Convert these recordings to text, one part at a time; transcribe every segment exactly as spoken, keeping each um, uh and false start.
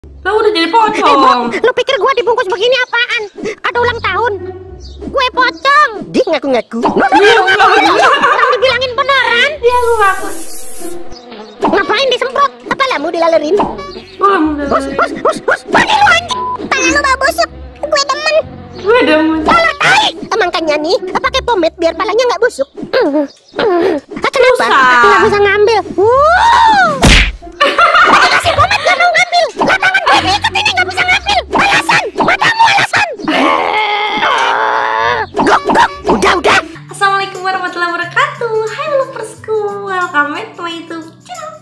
Lo udah jadi pocong. Eh, lo pikir gua dibungkus begini apaan? Kado ulang tahun. Gue pocong. Dik ngaku-ngaku. Orang dibilangin beneran. Iya, aku ngaku. Ngapain disemprot? Apa lamu dilalerin? Hus, hus, hus, hus. Pergi lu anjing. Tangan lu bau busuk. Gue demen. Gue demen. Kalau tai. Makanya nih, pakai pomade biar palanya nggak busuk. Ah, kenapa? Nggak bisa ngambil. Wuh. Kasih pomade nggak mau ngambil. Lah tangan gue diikat ini nggak bisa ngambil. Alasan. Matamu alasan. Gok, gok. Udah, udah. Assalamualaikum warahmatullahi wabarakatuh. Hai Loversku, welcome back to my YouTube channel.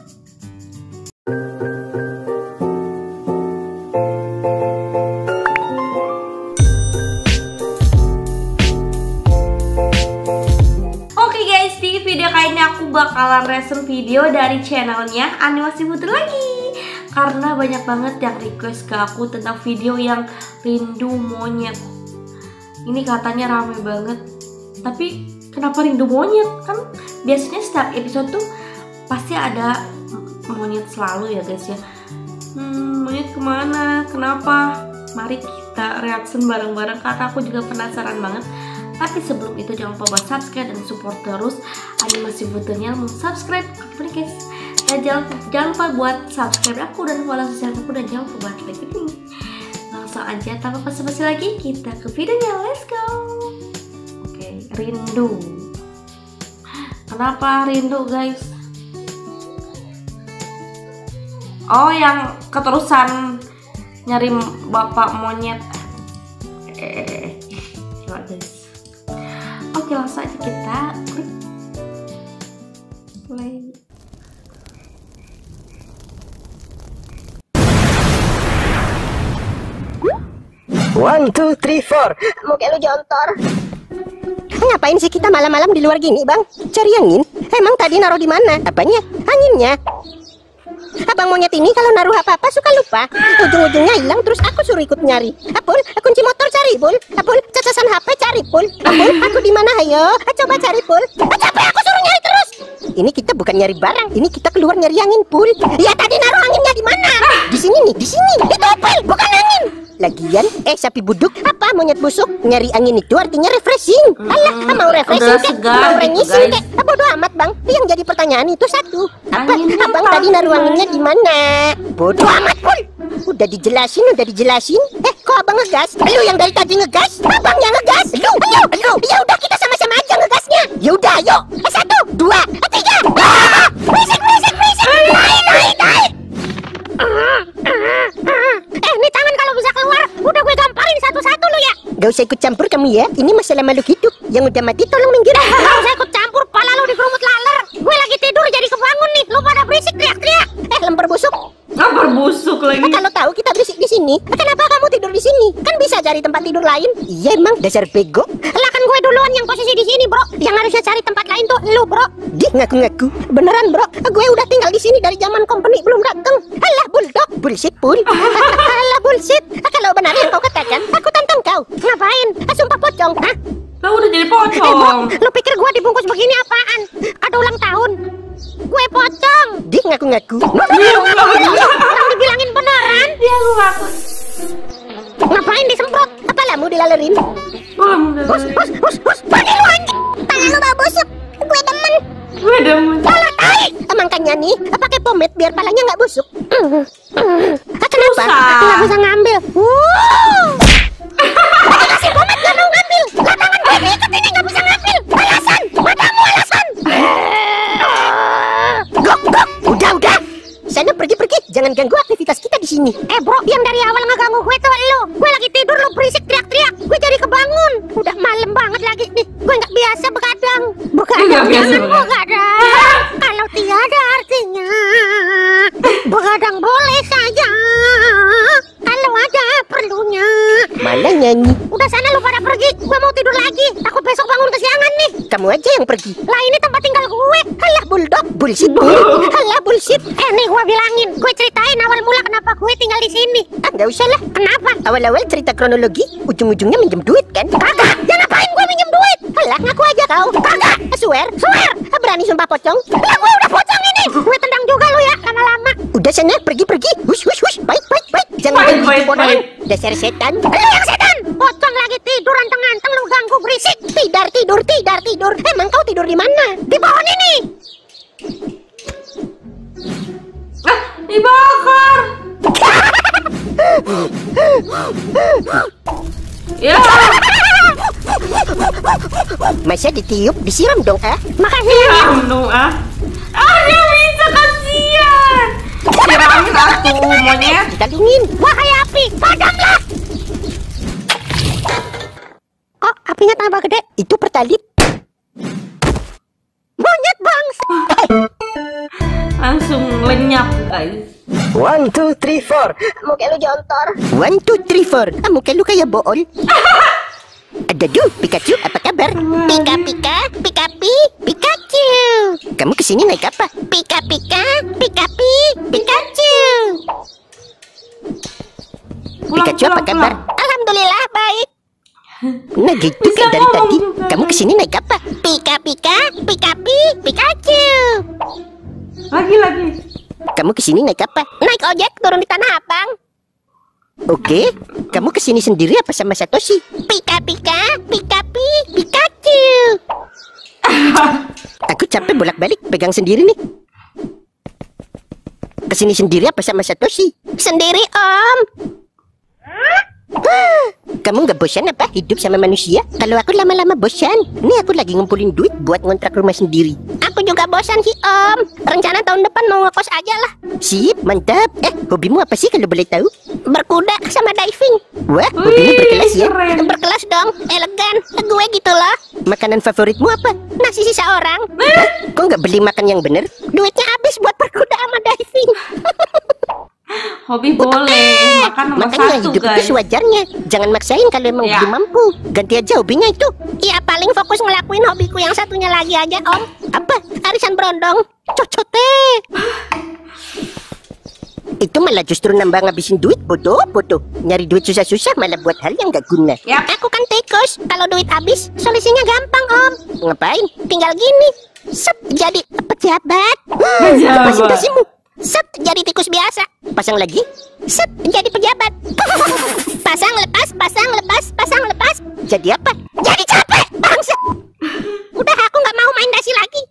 Oke guys, di video kali ini aku bakalan reaction video dari channelnya Animasi Putri lagi. Karena banyak banget yang request ke aku tentang video yang rindu monyet. Ini katanya rame banget. Tapi kenapa rindu monyet? Kan biasanya setiap episode tuh pasti ada monyet selalu ya guys ya. Hmm, monyet kemana? Kenapa? Mari kita reaction bareng-bareng karena aku juga penasaran banget. Tapi sebelum itu jangan lupa buat subscribe dan support terus Animasi Putrinya. Mau subscribe apa nih guys? Dan jangan, jangan lupa buat subscribe aku dan follow sosial aku, dan jangan lupa buat like ini. Langsung aja tanpa basa-basi lagi kita ke videonya, let's go. Oke, rindu. Kenapa rindu guys? Oh, yang keterusan nyari bapak monyet. Eh, coba guys. Oke, langsung aja kita klik play. One, two, three, four. Muka lu jontor. Ngapain sih kita malam-malam di luar gini, Bang? Cari angin? Emang tadi naruh di mana? Apanya? Anginnya. Abang monyet ini kalau naruh apa-apa suka lupa. Ujung-ujungnya hilang, terus aku suruh ikut nyari. Apul, kunci motor cari, Pul. Apul, cacasan H P cari, Pul. Apul, aku di mana? Ayo, coba cari, Pul. Capek aku suruh nyari terus. Ini kita bukan nyari barang, ini kita keluar nyari angin, Pul. Ya tadi naruh anginnya di mana? Di sini nih, di sini. Itu Pul, bukan angin. Lagian, eh sapi buduk, apa monyet busuk? Nyari angin itu artinya refreshing. Alah, hmm, mau refreshing kek, mau rengisin kek. Ah, bodo amat bang, yang jadi pertanyaan itu satu. Apa, angin abang apa? Tadi naruh anginnya di mana? Bodo amat pul. Udah dijelasin, udah dijelasin. Eh, kok abang ngegas? Lu yang dari tadi ngegas? Abang yang ngegas? Lu, lu, lu. Ya udah kita sama-sama aja ngegasnya. Ya udah, ayo. Eh, satu, dua, tiga. Ah, berisik, berisik, berisik. Naik, naik, naik. Eh, nih tangan kalau bisa keluar, udah gue gamparin satu-satu lu ya. Gak usah ikut campur kamu ya, ini masalah makhluk hidup. Yang udah mati tolong minggir. Gak usah ikut campur, pala lu dikerumut laler. Gue lagi tidur jadi kebangun nih, lu pada berisik teriak-teriak. Eh, lemper busuk. Lemper busuk lagi. Nah, kalau tahu kita berisik di sini, kenapa kamu tidur di sini? Kan bisa cari tempat tidur lain. Iya emang dasar bego. Lah kan gue duluan yang posisi di sini, bro. Yang harusnya cari tempat lain tuh lu, bro. Dia ngaku-ngaku. Beneran, bro. Gue udah tinggal di sini dari zaman company belum dateng. Alah, bulldog. Bullshit, pul. Alah, bullshit. Kalau benar yang kau katakan, aku tantang kau. Ngapain? Sumpah pocong. Hah? Lo udah jadi pocong. Eh, bro, lu pikir gue dibungkus begini apaan? Kado ulang tahun. Gue pocong. Dia ngaku-ngaku. Orang dibilangin beneran. Iya, aku ngaku. Ngapain disemprot? Apa lamu dilalerin? Hus, hus, hus, hus. Pergi lu anjing. Tangan lu bau busuk. Gue demen. Gue demen. Kalau tai. Makanya nih, pakai pomade biar palanya nggak busuk. Ah, kenapa? Nggak bisa ngambil. Wuh. Kasih pomade nggak mau ngambil. Lah tangan gue diikat ini nggak bisa ngambil. Alasan. Matamu alasan. Gok, gok. Udah, udah. Sana pergi-pergi, jangan ganggu aktivitas kita di sini. Eh bro, yang dari awal ngeganggu gue tuh lo. Gue lagi tidur, lo berisik teriak-teriak. Gue jadi kebangun. Udah malam banget lagi nih. Gue nggak biasa begadang. Begadang, biasa jangan begadang. Kalau tiada artinya, begadang boleh saja. Kalau ada perlunya. Mana nyanyi? Udah sana lu pada pergi. Gue mau tidur lagi. Takut besok bangun kesiangan nih. Kamu aja yang pergi. Lah ini tempat tinggal gue. Halah bulldog. Bullshit. Halah bullshit. Eh nih gue bilangin. Gue ceritain awal mula kenapa gue tinggal di sini. Ah, nggak usah lah. Kenapa? Awal-awal cerita kronologi, ujung-ujungnya minjem duit kan? Kagak. Ya ngapain gue minjem duit? Halah ngaku aja kau. Kagak. Swear? Swear. Berani sumpah pocong? Lah gue udah pocong ini. Gue tendang juga lu ya lama-lama. Udah sana pergi-pergi. Hush hush hush. Baik baik baik. Wait, bodoh. wait. Dasar setan. Lu yang setan. Pocong lagi tidur anteng-anteng lu ganggu berisik. Tidar tidur tidar tidur. Emang kau tidur di mana? Di pohon ini. Ah, dibakar. Ya. Masa ditiup, disiram dong ah? Makasih. Siram dong ah. Ah, dia bisa kasihan. Siramin atuh monyet. Kita dingin. Wahai api, padamlah. Oh, apinya tambah gede. Itu pertalit. Monyet bang. Langsung lenyap guys. One, two, three, four. Muka lu jontor. One, two, three, four. Ah, muka lu kayak bool. Ada du, Pikachu, apa kabar? Pika pika, pika pi, Pikachu. Kamu kesini naik apa? Pika pika, pika pi, Pikachu. Pulang, Pikachu apa pulang, kabar? pulang. Alhamdulillah baik. Nah gitu Bisa kan dari ngomong tadi. juga, Kamu guys. kesini naik apa? Pika pika, pika pi, Pikachu. Lagi lagi. Kamu kesini naik apa? Naik ojek turun di Tanah Abang. Oke, kamu kesini sendiri apa sama Satoshi? Pika pika, pika pi, Pikachu. Aku capek bolak-balik pegang sendiri nih. Kesini sendiri apa sama Satoshi? Sendiri om. Kamu nggak bosan apa hidup sama manusia? Kalau aku lama-lama bosan. Nih aku lagi ngumpulin duit buat ngontrak rumah sendiri. Aku juga bosan sih om. Rencana tahun depan mau ngekos aja lah. Sip, mantap. Eh, hobimu apa sih kalau boleh tahu? Berkuda sama diving. Wah, hobimu Wih, berkelas ya? keren. Berkelas dong, elegan. Gue gitu loh. Makanan favoritmu apa? Nasi sisa orang. Hah? Kok nggak beli makan yang bener? Duitnya habis buat berkuda sama diving. Hobi boleh, makan nomor Makanya satu hidup guys. itu sewajarnya. Jangan maksain kalau emang Ya. belum mampu. Ganti aja hobinya itu. Iya paling fokus ngelakuin hobiku yang satunya lagi aja om. Apa? Arisan berondong. Cocote. Itu malah justru nambah ngabisin duit bodoh bodoh. Nyari duit susah-susah malah buat hal yang gak guna. Yap. Aku kan tikus. Kalau duit habis solusinya gampang om. Ngapain? Tinggal gini. Sep jadi pejabat. Pejabat. Presentasimu. Set jadi tikus biasa. Pasang lagi. Set jadi pejabat. Pasang lepas, pasang lepas, pasang lepas. Jadi apa? Jadi capek, bangsa. Udah aku nggak mau main dasi lagi.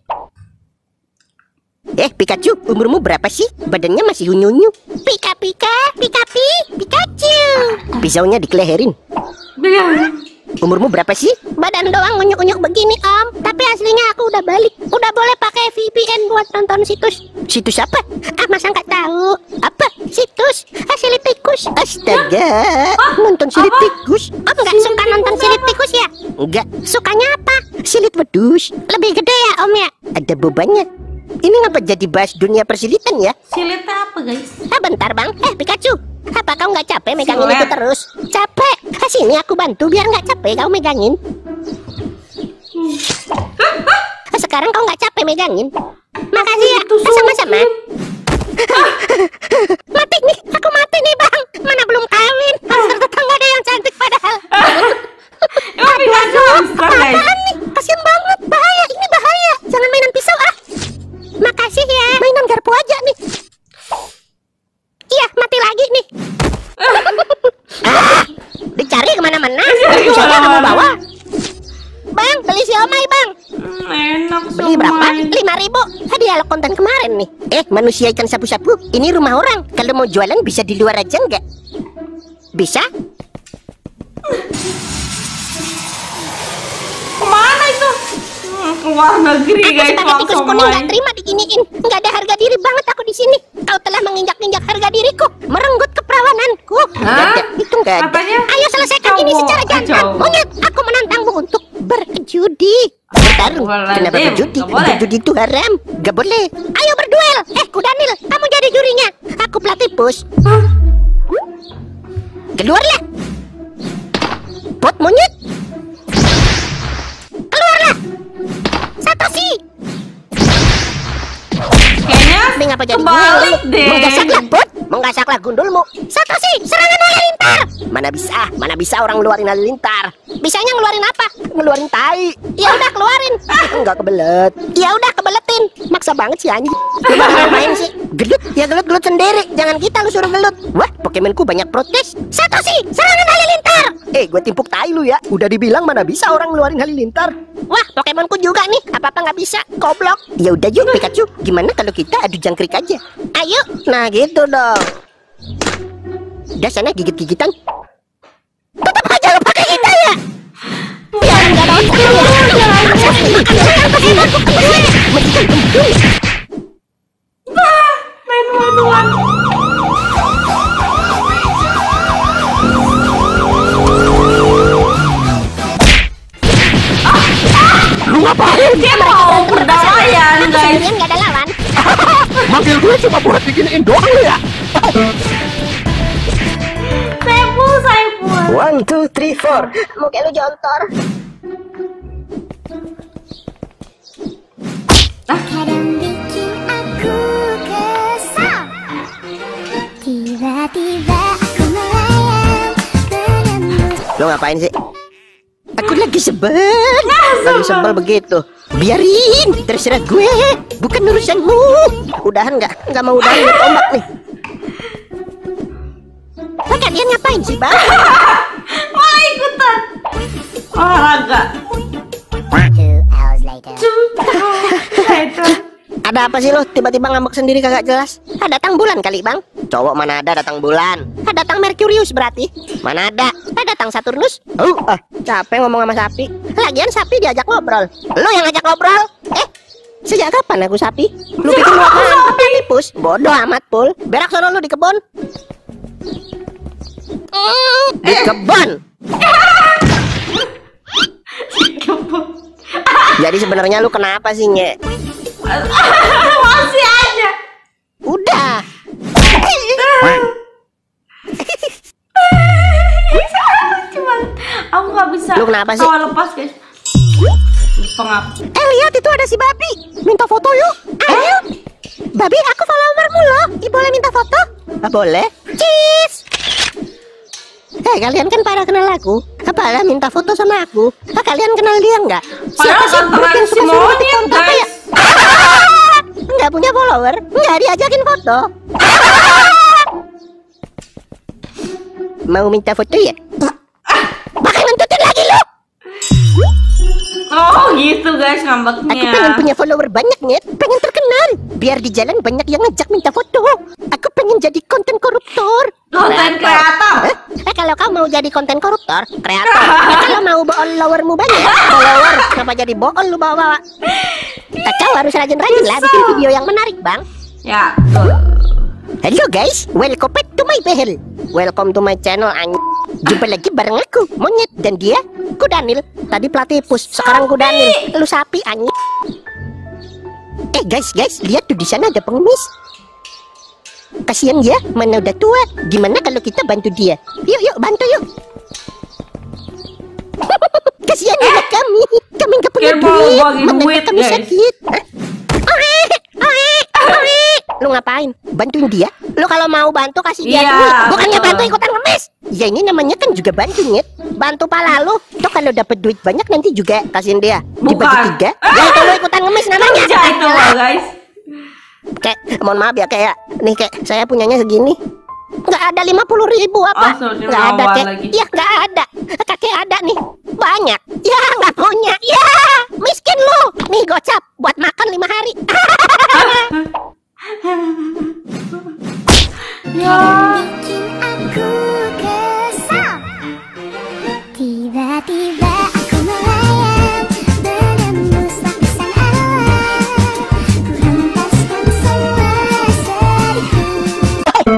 Eh Pikachu, umurmu berapa sih? Badannya masih unyu-unyu. Pika pika, pika pi, Pikachu. Pisaunya dikeleherin. Biar. Umurmu berapa sih? Badan doang unyuk-unyuk begini om. Tapi aslinya aku udah balik. Udah boleh pakai V P N buat nonton situs. Situs apa? Ah masa nggak tahu? Apa? Situs ah, silit tikus. Astaga. Nonton silit Apa? tikus? Om nggak suka nonton silit tikus ya? Enggak. Sukanya apa? Silit wedus. Lebih gede ya om ya? Ada bebannya. Ini ngapa jadi bahas dunia persilitan ya? Silitnya apa guys? Ah bentar bang. Eh Pikachu. Apa kau nggak capek megangin Silet. itu terus? Capek. Ah, sini aku bantu biar nggak capek kau megangin. Ah, sekarang kau nggak capek megangin. Makasih ya. Itu Ah, sama-sama. sulit. Mati nih. Aku mati nih bang. Mana belum kawin. Harus tetangga ada yang cantik padahal. Emang Pikachu monster guys. Apaan nih? Kasian banget. Bahaya. Ini bahaya. Jangan mainan pisau ah. Makasih ya. Mainan garpu aja nih. Iya, mati lagi nih. Ah, dicari kemana-mana. Dicari Siapa kamu kemana-mana. bawa? Bang, beli siomay bang. Hmm, enak Beli berapa? somai. Lima ribu. Hadiah konten kemarin nih. Eh, manusia ikan sapu-sapu. Ini rumah orang. Kalau mau jualan bisa di luar aja nggak? Bisa? Kemana itu? Hmm, keluar negeri Aku guys, sebagai tikus langsung kuning nggak main. terima diginiin. Nggak ada harga diri banget aku di sini. Kau telah menginjak-injak harga diriku, merenggut keperawananku. Nggak ada. Itu nggak ada. Katanya Ayo selesaikan ini cowok. secara jantan. Cowok. Monyet, aku menantangmu untuk berjudi. Bertarung. Boleh, Kenapa Dim. berjudi? Nggak boleh. Berjudi itu haram. Gak boleh. Ayo berduel. Eh, Kudanil, kamu jadi jurinya. Aku platypus. Hah? Keluarlah. Pot monyet. Keluarlah. Satoshi. Kayaknya Ini ngapa jadi kebalik gini? deh. Menggasaklah pot. Menggasaklah gundulmu. Satoshi, serangan oleh. halilintar. Mana bisa, mana bisa orang ngeluarin halilintar. Bisanya ngeluarin apa? Ngeluarin tai. Ya udah keluarin. Enggak kebelet. Ya udah kebeletin. Maksa banget sih anjing. Gimana main sih? Gelut, ya gelut-gelut sendiri. Jangan kita lu suruh gelut. Wah, Pokemonku banyak protes. Satoshi, serangan halilintar. Eh, gue timpuk tai lu ya. Udah dibilang mana bisa orang ngeluarin halilintar. Wah, Pokemonku juga nih. Apa-apa nggak bisa. Goblok. Ya udah yuk Pikachu. Gimana kalau kita adu jangkrik aja? Ayo. Nah gitu dong. Udah sana gigit-gigitan. Tetap aja lo pakai kita ya. Biar nggak ada otak lu ya. Main one-one. Lu ngapain? Dia mau berdamaian guys. Sendirian nggak ada lawan. Manggil gue cuma buat diginiin doang lu ya. Saiful, Saiful. One, two, three, four. Muka lu jontor. Kadang bikin aku kesal. Tiba-tiba aku melayang menembus. Lo ngapain sih? Aku lagi sebel. Lagi sebel begitu. Biarin, terserah gue. Bukan urusanmu. Udahan nggak? Nggak mau udahan lihat ombak nih. Lah kalian ngapain sih bang? Mau ikutan olahraga. Two hours later. Itu. Ada apa sih lo? Tiba-tiba ngambek sendiri kagak jelas. Ah, datang bulan kali bang. Cowok mana ada datang bulan? Ah, datang Merkurius berarti. Mana ada? Ah, datang Saturnus. Oh, ah, capek ngomong sama sapi. Lagian sapi diajak ngobrol. Lo yang ngajak ngobrol? Eh, sejak kapan aku sapi? Lu pikir lu apaan? Apa tipus? Bodoh amat pul. Berak sono lu di kebun. Mm, di kebun. Jadi sebenarnya lu kenapa sih Nye? Masih aja. Udah. Cuman aku nggak bisa. Lu kenapa sih? Tawa lepas guys. Pengap. Eh lihat itu ada si babi. Minta foto yuk. Ayo. Babi aku followermu loh. Ih, boleh minta foto? Ah, boleh. Cheese. Eh kalian kan pada kenal aku. Apalah minta foto sama aku. Ah, kalian kenal dia nggak? Siapa sih Padahal yang si suka suruh monyet, foto apa ya? guys. Nggak punya follower. Nggak diajakin foto. Mau minta foto ya? Bakal ngentutin lagi lu. Oh gitu guys ngambeknya. Aku pengen punya follower banyak Net. Pengen terkenal. Biar di jalan banyak yang ngajak minta foto. Aku pengen jadi konten koruptor. Konten kreator. Eh, eh kalau kau mau jadi konten koruptor, kreator. Eh, kalau mau followermu banyak, follower. Kenapa jadi bool lu bawa-bawa? Kacau, harus rajin-rajin lah bikin video yang menarik bang. Ya betul. Hello guys, welcome back to my channel. Welcome to my channel anj. Jumpa lagi bareng aku, Monyet, dan dia, Kudanil. Tadi platypus, sekarang Kudanil. Lu sapi anj. Eh guys, guys, lihat tuh di sana ada pengemis. Kasihan ya, mana udah tua. Gimana kalau kita bantu dia? Yuk, yuk, bantu yuk. Kasihan anak kami. Kami nggak punya Kayak mau duit. bagi Mana duit, kami guys. sakit. Hah? Oe, oe, oe. Lu ngapain? Bantuin dia? Lu kalau mau bantu kasih dia Iya, duit. Bukannya betul. bantu ikutan ngemis. Ya ini namanya kan juga bantu Nyet. Bantu pala lu. Tuh kalau dapet duit banyak nanti juga kasihin dia. Dibagi Bukan. tiga. Ya itu lu ikutan ngemis namanya. Kerja itu loh guys. Kayak, mohon maaf ya kayak nih kayak saya punyanya segini. Nggak ada lima puluh ribu apa? Oh, suruh Nggak ada dilawan kek. lagi. Iya nggak ada. Kakek ada nih. Banyak. Ya nggak punya. Ya miskin lu. Nih gocap buat makan lima hari. Ya. Bikin aku kesal. Tiba-tiba aku melayang menembus lapisan awan. Ku hempaskan semua sedihku.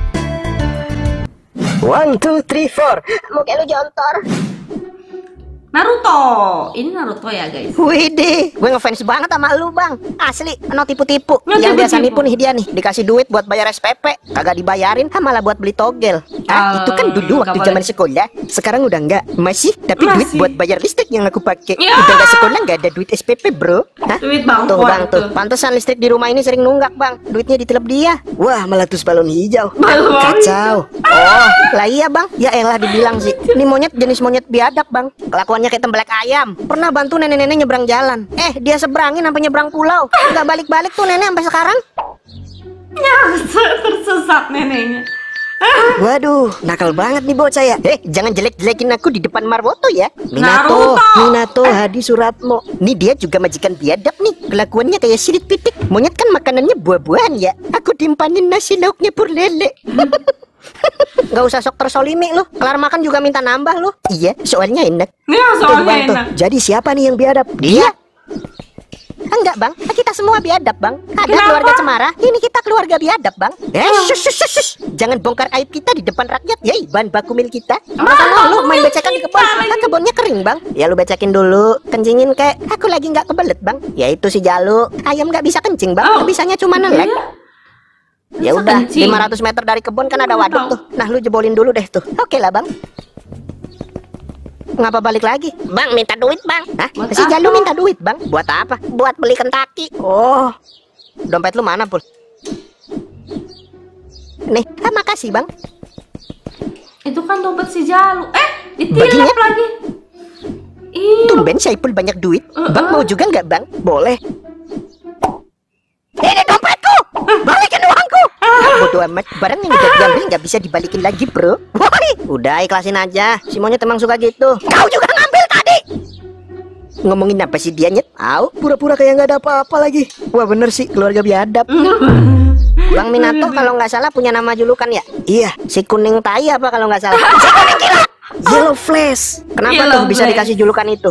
One, two, three, four. Muka lu jontor. Naruto. Ini Naruto ya guys. Widih, gue ngefans banget sama lu bang. Asli, no tipu-tipu. No Yang biasa tipu-tipu. nipu nih dia nih. Dikasih duit buat bayar S P P, kagak dibayarin, ah, malah buat beli togel. Ah, itu kan dulu nggak waktu boleh. zaman sekolah. Sekarang udah enggak. Masih, tapi duit Masih. buat bayar listrik yang aku pakai. Ya. Udah nggak sekolah nggak ada duit S P P bro. Hah? Duit bang. Tuh bang tuh, pantesan listrik di rumah ini sering nunggak bang. Duitnya ditelep dia. Wah, meletus balon hijau. Balon Kacau. Oh, lah iya bang. Ya elah dibilang sih. Ini monyet jenis monyet biadab bang. Kelakuannya kayak tembelek ayam. Pernah bantu nenek-nenek nyebrang jalan. Eh, dia seberangin sampai nyebrang pulau. Nggak balik-balik tuh nenek sampai sekarang. Ya, tersesat neneknya. Waduh, nakal banget nih bocah ya. Eh, jangan jelek-jelekin aku di depan Marwoto ya. Minato, Naruto. Minato Hadi Suratmo. Nih dia juga majikan biadab nih. Kelakuannya kayak sirit pitik. Monyet kan makanannya buah-buahan ya. Aku timpanin nasi lauknya pur lele. Nggak usah sok tersolimi lu. Kelar makan juga minta nambah lu. Iya, soalnya enak. Nih Tuh, soalnya Bang, tuh. enak. Jadi siapa nih yang biadab? Dia. Enggak bang, kita semua biadab bang. Ada Kenapa? keluarga cemara, ini kita keluarga biadab bang. Eh, shush, shush, shush, shush. Jangan bongkar aib kita di depan rakyat, ya bahan baku milik kita. Mana lu main becekan di kebun? Ah, kebunnya kering bang. Ya lu becekin dulu, kencingin kek. Aku lagi nggak kebelet bang. Ya itu si Jalu, ayam nggak bisa kencing bang, Oh. bisanya cuma nelek. Ya Masa udah, kencing? lima ratus meter dari kebun kan ada Aku waduk tahu. tuh. Nah lu jebolin dulu deh tuh. Oke lah bang. Ngapa balik lagi? Bang, minta duit bang. Hah? Buat Si Jalu apa? minta duit bang. Buat apa? Buat beli Kentucky. Oh, dompet lu mana pul? Nih, ah, makasih bang. Itu kan dompet si Jalu. Eh, Baginya? ditilep lagi. Ih, Tumben Saipul banyak duit. Uh-uh. Bang mau juga nggak bang? Boleh. Ini dompetku. Balikin uangku. Bodoh amat. Barang yang udah diambil nggak bisa dibalikin lagi bro. Woi, udah ikhlasin aja. Si monyet emang suka gitu. Kau juga ngambil tadi. Ngomongin apa sih dia nyet? Au, pura-pura kayak nggak ada apa-apa lagi. Wah bener sih keluarga biadab. Bang Minato kalau nggak salah punya nama julukan ya? Iya, si kuning tai apa kalau nggak salah? Si kuning gila. Yellow Flash. Kenapa Yellow tuh bisa Flash. dikasih julukan itu?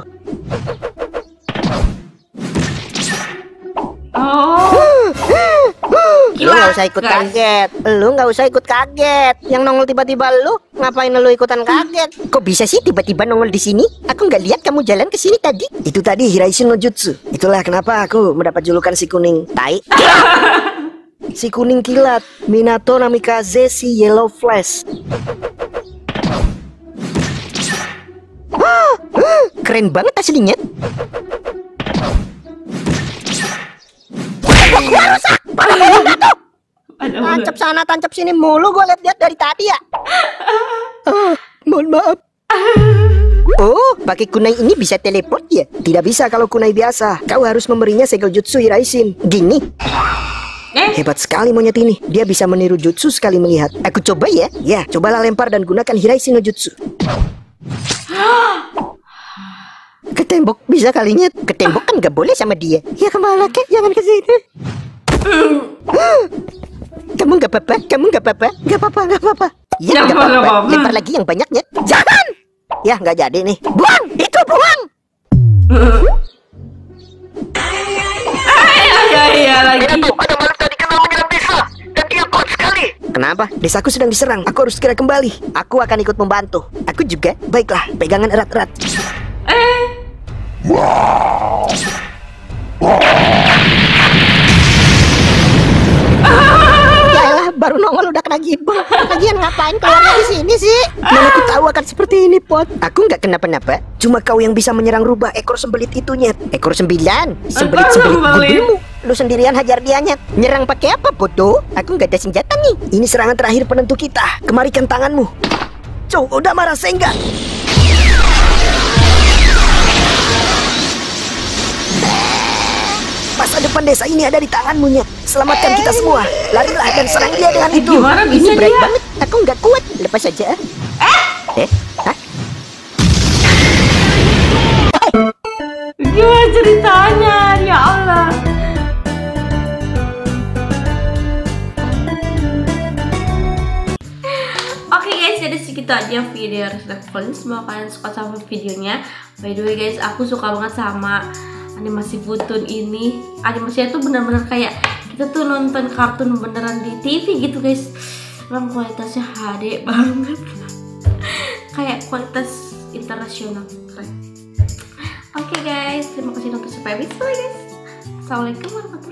Oh. Lu nggak usah ikut Guys. kaget. Lu nggak usah ikut kaget. Yang nongol tiba-tiba lu, ngapain lu ikutan kaget? Kok bisa sih tiba-tiba nongol di sini? Aku nggak lihat kamu jalan ke sini tadi. Itu tadi Hiraishi no Jutsu. Itulah kenapa aku mendapat julukan si kuning tai. Si kuning kilat, Minato Namikaze si Yellow Flash. Ah, ah, keren banget aslinya. Gua rusak. Ada Tancap sana, tancap sini mulu gue liat-liat dari tadi ya. Ah, mohon maaf. Oh, pakai kunai ini bisa teleport ya? Tidak bisa kalau kunai biasa. Kau harus memberinya segel jutsu Hiraishin. Gini. Eh, Hebat sekali monyet ini. Dia bisa meniru jutsu sekali melihat. Aku coba ya. Ya, cobalah lempar dan gunakan Hiraishin no jutsu. Ke tembok bisa kalinya. Ke tembok kan gak boleh sama dia. Ya kemana kek? Jangan ke sini. Kamu gak apa-apa? Kamu gak apa-apa? Gak apa-apa, gak apa-apa. Ya Gak gak apa-apa. apa-apa. Lempar lagi yang banyaknya. Jangan! Ya nggak jadi nih. Buang! Itu buang! iya iya iya lagi. Ada makhluk tadi kenal menyerang desa. Dan dia kuat sekali. Kenapa? Desaku sedang diserang. Aku harus segera kembali. Aku akan ikut membantu. Aku juga. Baiklah, pegangan erat-erat. Eh, Yaelah, baru nongol udah kena gibeng. Lagian ngapain keluarnya di sini sih? Mana aku tahu akan seperti ini, Pot. Aku nggak kenapa-napa. Cuma kau yang bisa menyerang rubah ekor sembelit itunya. Ekor sembilan. Sembelit-sembelit sembelit. gudumu. Lu sendirian hajar dia, Nyet. Nyerang pakai apa, bodoh? Aku nggak ada senjata nih. Ini serangan terakhir penentu kita. Kemarikan tanganmu. Cow, udah marah sehingga. Masa depan desa ini ada di tanganmu, Nyet. Selamatkan kita semua. Larilah dan serang dia dengan itu. Gimana bisa Ini berat dia? banget. Aku nggak kuat. Lepas saja. Eh? Hah? gimana ceritanya? Ya Allah. Oke guys, jadi segitu aja video Resident Evil. Semoga kalian suka sama videonya. By the way guys, aku suka banget sama animasi Butun ini. Animasinya tuh bener-bener kayak kita tuh nonton kartun beneran di T V gitu guys. Emang kualitasnya H D banget. Kayak kualitas internasional, keren. Oke guys, terima kasih untuk subscribe. Bye guys. Assalamualaikum warahmatullahi wabarakatuh.